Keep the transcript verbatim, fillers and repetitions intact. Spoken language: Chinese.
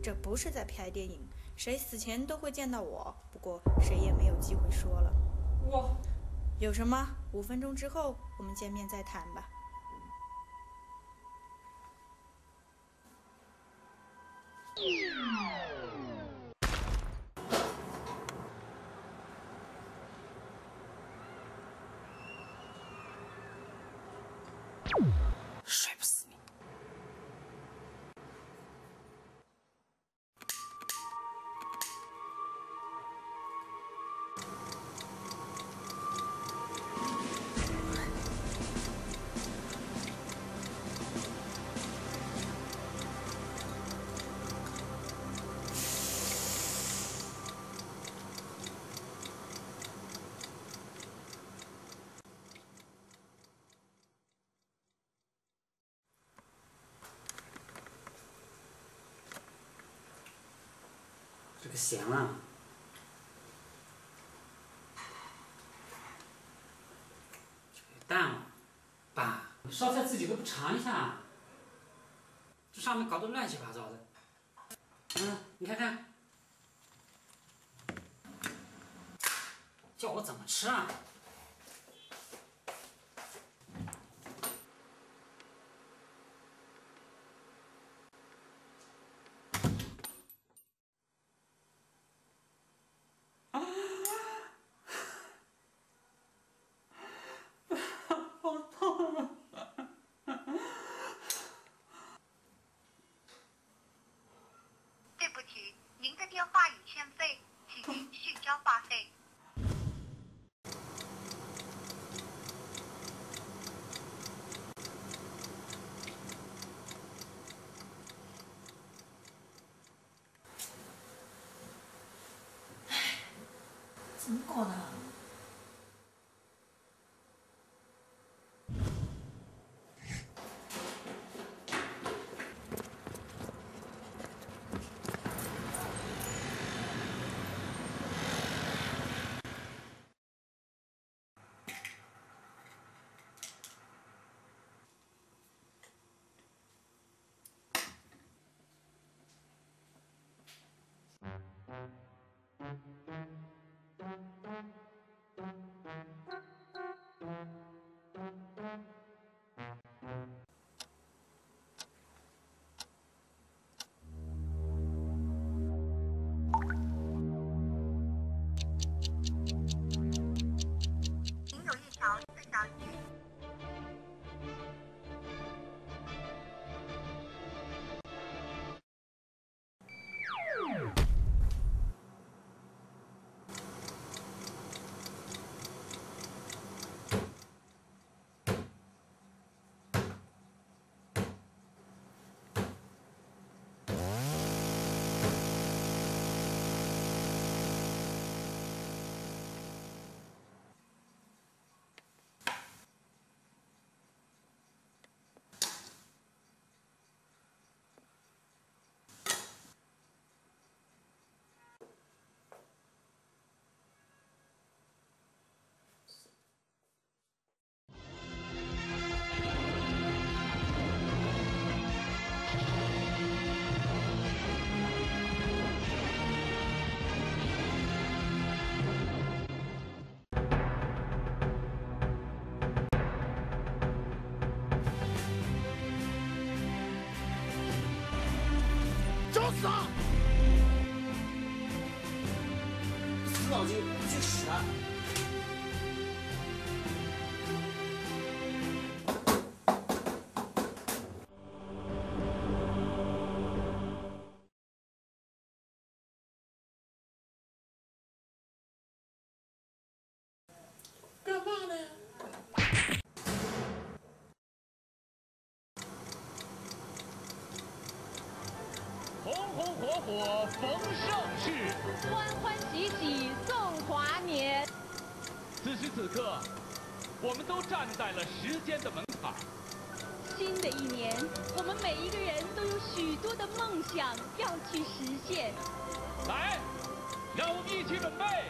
这不是在拍电影，谁死前都会见到我，不过谁也没有机会说了。 我有什么？五分钟之后我们见面再谈吧。 睡不死你！这个咸了，这个淡了，爸，烧菜自己都不尝一下，这上面搞得乱七八糟的。嗯，你看看，叫我怎么吃啊？ 您的电话已欠费，请您续交话费。 怎么搞的？ 您有一条四小时。 找死啊！死脑筋，去屎！干嘛呢？ 红红火火逢盛世， 欢欢喜喜送华年。 此时此刻，我们都站在了时间的门槛。 新的一年，我们每一个人都有许多的梦想要去实现。 来，让我们一起准备。